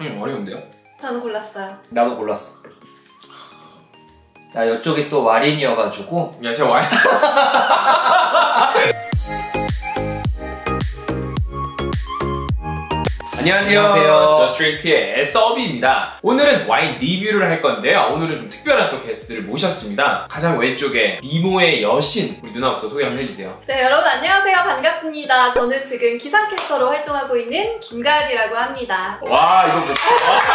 어려운데요? 저는 골랐어요. 나도 골랐어. 나 이쪽이 또 와인이어가지고. 야, 제가 와인. 안녕하세요. 저스트레이트의 서비입니다. 오늘은 와인 리뷰를 할 건데요. 오늘은 좀 특별한 또 게스트를 모셨습니다. 가장 왼쪽에 미모의 여신, 우리 누나부터 소개 한번 해주세요. 네, 여러분 안녕하세요. 반갑습니다. 저는 지금 기상캐스터로 활동하고 있는 김가을이라고 합니다. 와, 이거 뭐.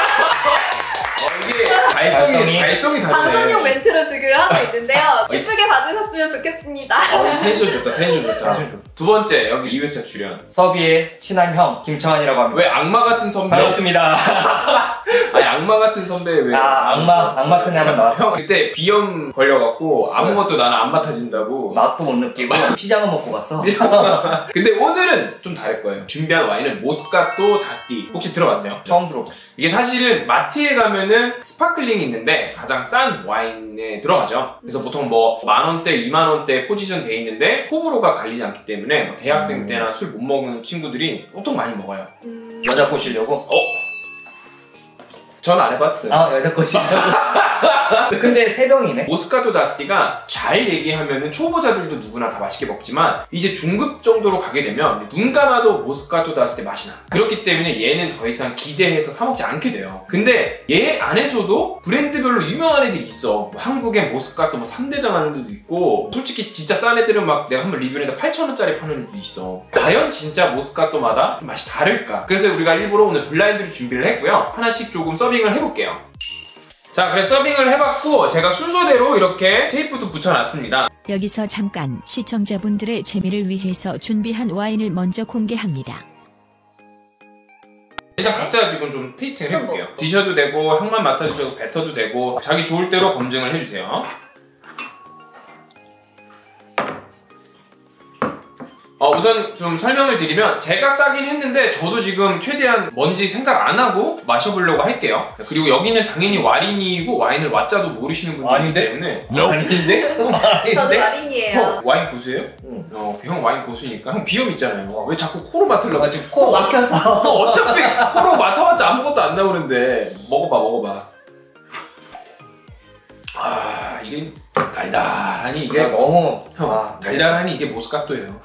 이게 발성이 다르네. 방송용 멘트로 지금 하고 있는데요. 예쁘게 봐주셨으면 좋겠습니다. 텐션 좋다, 텐션 좋다. 두 번째, 여기 2회차 출연. 서비의 친한 형 김청환이라고 합니다. 왜 악마 같은 선배? 반갑습니다. 아니, 악마 같은 선배 왜? 악마 편에 한번 나왔어. 그때 비염 걸려갖고 아무것도 나는 안 맡아진다고. 맛도 못 느끼고 피자만 먹고 갔어. 근데 오늘은 좀 다를 거예요. 준비한 와인은 모스카토 다스티. 혹시 들어봤어요? 처음 들어봤어. 이게 사실은 마트에 가면은 스파클링이 있는데 가장 싼 와인에 들어가죠. 그래서 보통 뭐 10,000원대, 20,000원대 포지션 돼 있는데 호불호가 갈리지 않기 때문에 뭐 대학생 때나 술 못 먹는 친구들이 보통 많이 먹어요. 여자 꼬시려고? 전 안 해봤어요. 여자 꼬시려고. 근데 3병이네. 모스카토 다스티가 잘 얘기하면은 초보자들도 누구나 다 맛있게 먹지만 이제 중급 정도로 가게 되면 눈 감아도 모스카토 다스티 맛이 나. 그렇기 때문에 얘는 더 이상 기대해서 사 먹지 않게 돼요. 근데 얘 안에서도 브랜드별로 유명한 애들이 있어. 뭐 한국엔 모스카토 뭐 3대장 하는 데도 있고, 솔직히 진짜 싼 애들은 막 내가 한번 리뷰했는데 8,000원짜리 파는 애도 있어. 과연 진짜 모스카토마다 좀 맛이 다를까? 그래서 우리가 일부러 오늘 블라인드를 준비를 했고요. 하나씩 조금 서빙을 해볼게요. 자, 그래서 서빙을 해봤고 제가 순서대로 이렇게 테이프도 붙여놨습니다. 여기서 잠깐 시청자분들의 재미를 위해서 준비한 와인을 먼저 공개합니다. 일단 각자 지금 좀 테이스팅을 해볼게요. 드셔도 되고 향만 맡아주셔도 뱉어도 되고 자기 좋을 대로 검증을 해주세요. 우선 좀 설명을 드리면 제가 싸긴 했는데 저도 지금 최대한 뭔지 생각 안 하고 마셔보려고 할게요. 그리고 여기는 당연히 와린이고 와인을 왓자도 모르시는 분들이기 때문에. 아닌데? 저도 마린이에요. 와인 고수예요? 응. 형 와인 고수니까. 형 비염 있잖아요. 왜 자꾸 코로 맡으려고? 지금 코 막혀서. 어차피 코로 맡아봤자 아무것도 안 나오는데. 먹어봐. 이게 달달하니 이게 너무 달달하니 이게 모스카토예요.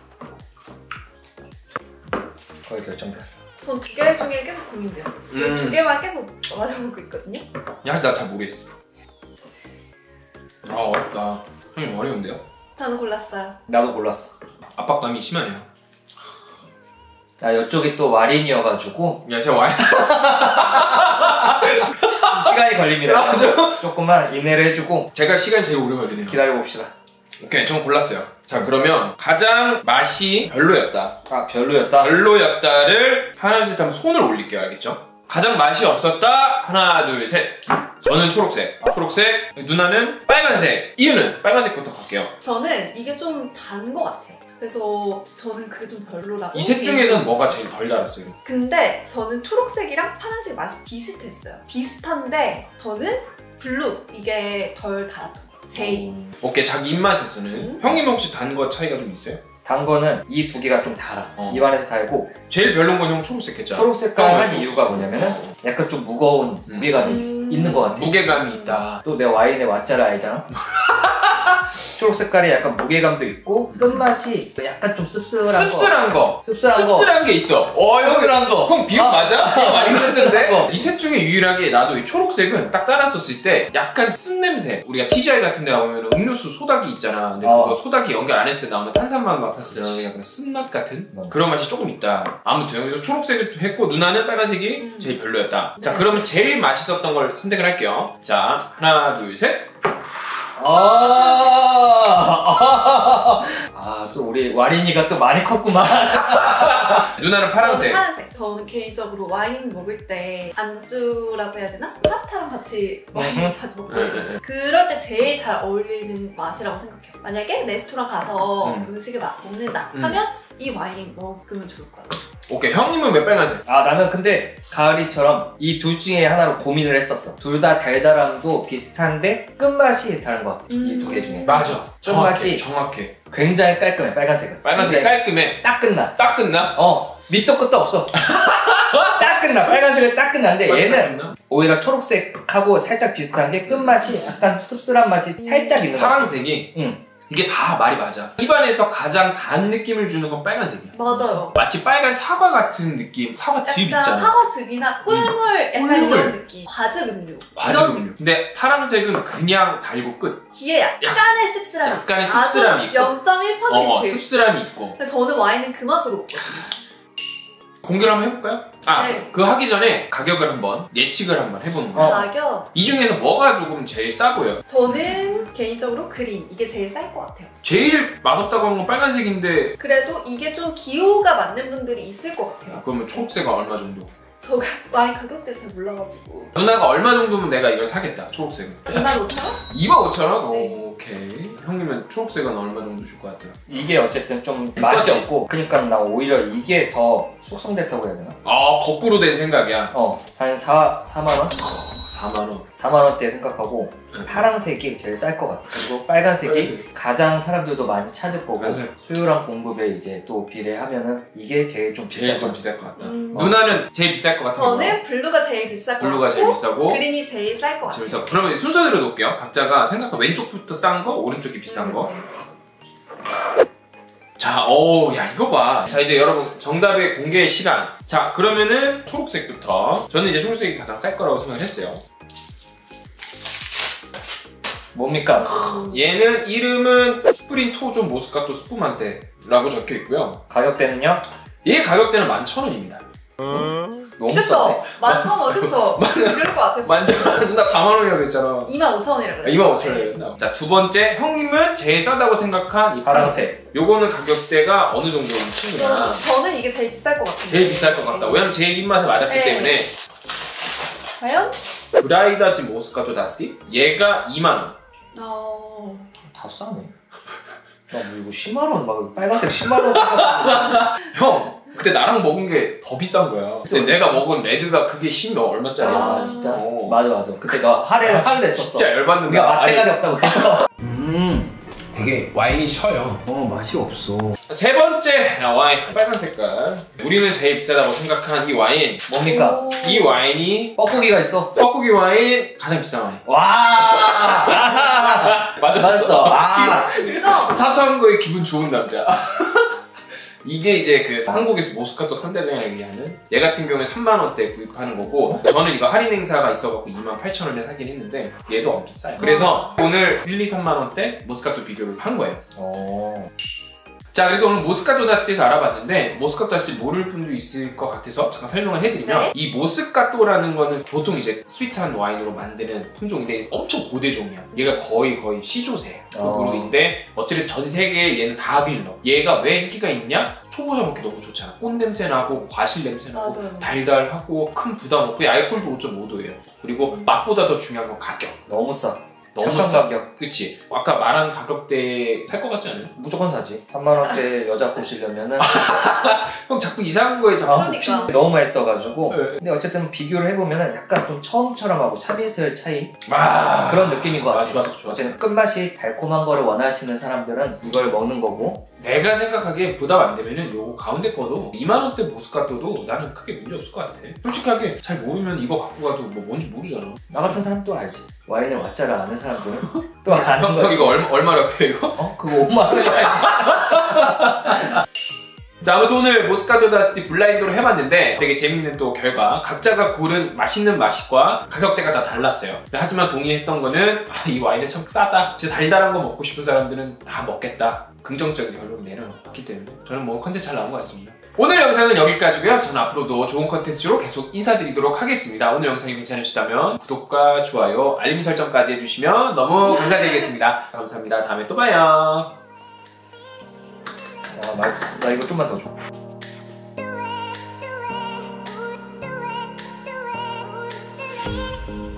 거의 결정됐어. 전 2개 중에 계속 고민돼요. 2개만 계속 마셔먹고 있거든요. 사실 나 잘 모르겠어. 어렵다. 형님 어려운데요? 저는 골랐어요. 나도 골랐어. 압박감이 심하네요. 나 이쪽이 또 와인이어가지고. 야, 제가 와인. 시간이 걸립니다. 조금만 인내를 해주고. 제가 시간이 제일 오래 걸리네요. 기다려봅시다. 오케이, 전 골랐어요. 자, 그러면 가장 맛이 별로였다. 별로였다? 별로였다를 하나, 둘, 셋 하면 손을 올릴게요. 알겠죠? 가장 맛이 없었다. 하나, 둘, 셋. 저는 초록색. 초록색. 누나는 빨간색. 이유는? 빨간색부터 갈게요. 저는 이게 좀 단 것 같아요. 그래서 저는 그게 좀 별로라고. 이 셋 중에서는 뭐가 제일 덜 달았어요? 근데 저는 초록색이랑 파란색 맛이 비슷했어요. 비슷한데 저는 블루 이게 덜 달았던 것 같아요. 제일. 오케이, 자기 입맛에서는. 형님 혹시 단 거 차이가 좀 있어요? 단 거는 이 2개가 좀 달아. 입안에서 달고. 제일 별로인 건 형 초록색 했잖아. 초록색깔 한 이유가 뭐냐면은 약간 좀 무거운 무게감이 있는 것 같아. 무게감이 있다. 또 내 와인의 왓자를 알잖아? 초록 색깔이 약간 무게감도 있고 끝맛이 약간 좀 씁쓸한 거. 씁쓸한 게 있어. 씁쓸한 거. 형 비용 맞아? 많이 썼는데? 이 셋 중에 유일하게 나도 이 초록색은 딱 따랐었을 때 약간 쓴 냄새. 우리가 TGI 같은 데 가보면 음료수 소다기 있잖아. 근데 그거 소다기 연결 안 했을 때 나오는 탄산만 맡았을 때 그냥 쓴맛 같은 그런 맛이 조금 있다. 아무튼 그래서 초록색을 했고 누나는 빨간색이 제일 별로였다. 자, 그러면 제일 맛있었던 걸 선택을 할게요. 자, 하나, 둘, 셋. 또 우리 와린이가 또 많이 컸구만. 누나는 파란색. 저는 파란색. 저는 개인적으로 와인 먹을 때 안주라고 해야 되나? 파스타랑 같이 와인을 자주 먹거든요. 그럴 때 제일 잘 어울리는 맛이라고 생각해요. 만약에 레스토랑 가서 음식을 먹는다 하면 이 와인 먹으면 좋을 것 같아요. 오케이, 형님은 왜 빨간색? 나는 근데 가을이처럼 이 둘 중에 하나로 고민을 했었어. 둘 다 달달함도 비슷한데 끝맛이 다른 것 같아. 이 2개 중에. 맞아. 끝맛이 정확해. 굉장히 깔끔해. 빨간색은. 빨간색 깔끔해. 딱 끝나. 딱 끝나? 밑도 끝도 없어. 딱 끝나. 빨간색은 딱 끝난데 얘는 끝나? 오히려 초록색하고 살짝 비슷한 게 끝맛이 약간 씁쓸한 맛이 살짝 있는 것 같아. 파란색이 응. 이게 다 말이 맞아. 입안에서 가장 단 느낌을 주는 건 빨간색이야. 맞아요. 마치 빨간 사과 같은 느낌. 사과즙 약간 있잖아. 사과즙이나 꿀물 약간 꿀물. 이런 느낌. 과즙 음료. 과즙 이런 음료. 근데 파란색은 그냥 달고 끝. 뒤에 약간의 씁쓸함이 약간의 있어요. 씁쓸함이 있고. 0.1%. 씁쓸함이 있고. 근데 저는 와인은 그 맛으로 먹거든요. 공개를 한번 해볼까요? 네. 그 하기 전에 가격을 한번 예측을 한번 해보는 거예요. 가격. 이 중에서 뭐가 조금 제일 싸 보여요? 저는 개인적으로 그린. 이게 제일 쌀 것 같아요. 제일 맛없다고 하는 건 빨간색인데 그래도 이게 좀 기호가 맞는 분들이 있을 것 같아요. 그러면 초록색은 얼마 정도? 저가 와인 가격대를 잘 몰라가지고. 누나가 얼마 정도면 내가 이걸 사겠다, 초록색은? 25,000원? 25,000원? 네. 오케이. 형님은 초록색은 얼마 정도 줄 것 같아요? 이게 어쨌든 좀 맛이 비싸지? 없고 그러니까 나 오히려 이게 더 숙성됐다고 해야 되나? 거꾸로 된 생각이야. 한 4만원? 4만원. 4만원대 생각하고 네. 파란색이 제일 쌀 것 같아. 그리고 빨간색이 네. 가장 사람들도 많이 찾을 거고 맞아요. 수요랑 공급에 이제 또 비례하면은 이게 제일 좀 제일 비쌀 것 좀 같아. 비쌀 것 같다. 음. 누나는 제일 비쌀 것 같은 거. 저는 블루가 제일 비쌀 것 블루가 같고 제일 비싸고 그린이 제일 쌀 것 같아요. 그래서 그러면 순서대로 놓을게요. 각자가 생각한 왼쪽부터 싼 거, 오른쪽이 비싼 거. 자, 야 이거 봐. 자 이제 여러분 정답의 공개 시간. 자 그러면은 초록색부터. 저는 이제 초록색이 가장 쌀 거라고 생각했어요. 뭡니까? 얘는 이름은 스프린 토조 모스카토 스푸만테라고 적혀 있고요. 가격대는요? 얘 가격대는 11,000원입니다. 너무 그쵸? 11,000원 그쵸? 그럴 것 같았어. 완전 누나 4만 원이라고 그랬잖아. 25,000원이라고 그랬어. 25,000원이었나? 자, 두 번째 형님은 제일 싸다고 생각한 이 파란색. 요거는 가격대가 어느 정도인 친구냐? 저는 이게 제일 비쌀 것 같아요. 제일 비쌀 것 같다. 왜냐면 제일 입맛에 맞았기 네. 때문에. 과연? 브라이다지 모스카토 다스티? 얘가 2만 원. 다 싸네. 야, 뭐 이거 10만원 막 빨간색 10만원 생각하고 형, 그때 나랑 먹은 게 더 비싼 거야. 근데 내가 먹은 레드가 그게 10몇 얼마짜리야. 아 진짜? 어. 맞아. 그때 너 할애를 했었어. 진짜 열받는다. 우리가 맛대가리 없다고 해서 되게 와인이 셔요. 맛이 없어. 세 번째 와인 빨간 색깔. 우리는 제일 비싸다고 생각한 이 와인. 뭡니까? 이 와인이 뻐꾸기가 있어. 뻐꾸기 와인 가장 비싼 와인. 와 맞았어. 아 진짜? 사소한 거에 기분 좋은 남자. 이게 이제 그 한국에서 모스카토 상대장이라고 얘기하는 얘 같은 경우에 3만 원대 구입하는 거고 저는 이거 할인 행사가 있어갖고 28,000원에 사긴 했는데 얘도 엄청 싸요. 그래서 오늘 1, 2, 3만 원대 모스카토 비교를 한 거예요. 자, 그래서 오늘 모스카토 다스티에서 알아봤는데 모스카토 다스티 모를 분도 있을 것 같아서 잠깐 설명을 해드리면 네. 이 모스카토라는 거는 보통 이제 스위트한 와인으로 만드는 품종인데 엄청 고대종이야. 얘가 거의 시조새 그룹인데 어쨌든 전 세계에 얘는 다 빌려. 얘가 왜 인기가 있냐? 초보자 먹기 너무 좋잖아. 꽃 냄새 나고 과실 냄새 나고 맞아요. 달달하고 큰 부담 없고 알코올도 5.5도예요. 그리고 맛보다 더 중요한 건 가격. 너무 싸. 너무 착한 싸. 가격. 그치? 아까 말한 가격대에 살 것 같지 않아요? 무조건 사지. 3만원대 여자 꼬시려면은 형 자꾸 이상한 거에 자꾸 그러니까. 너무 맛있어가지고 네. 근데 어쨌든 비교를 해보면은 약간 좀 처음처럼하고 차비슬 차이 그런 그런 느낌인 것 같아요. 좋았어. 어쨌든 끝맛이 달콤한 거를 원하시는 사람들은 이걸 먹는 거고 내가 생각하기에 부담 안 되면은 요거 가운데 거도 2만 원대 모스카토도 나는 크게 문제 없을 것 같아. 솔직하게 잘 모르면 이거 갖고 가도 뭐 뭔지 모르잖아. 나 같은 사람 또 알지. 와인을 왓자를 아는 사람들은 또 아는 형 거지. 이거 얼마라고 해 이거? 그거 5만원이야. 자, 아무튼 오늘 모스카토 다스티 블라인드로 해봤는데 되게 재밌는 또 결과 각자가 고른 맛있는 맛과 가격대가 다 달랐어요. 하지만 동의했던 거는 이 와인은 참 싸다. 진짜 달달한 거 먹고 싶은 사람들은 다 먹겠다. 긍정적인 결론을 내려놓기 때문에 저는 뭐 컨텐츠 잘 나온 것 같습니다. 오늘 영상은 여기까지고요. 저는 앞으로도 좋은 컨텐츠로 계속 인사드리도록 하겠습니다. 오늘 영상이 괜찮으셨다면 구독과 좋아요, 알림 설정까지 해주시면 너무 감사드리겠습니다. 감사합니다. 다음에 또 봐요. 맛있었어. 나 이거 좀만 더 줘.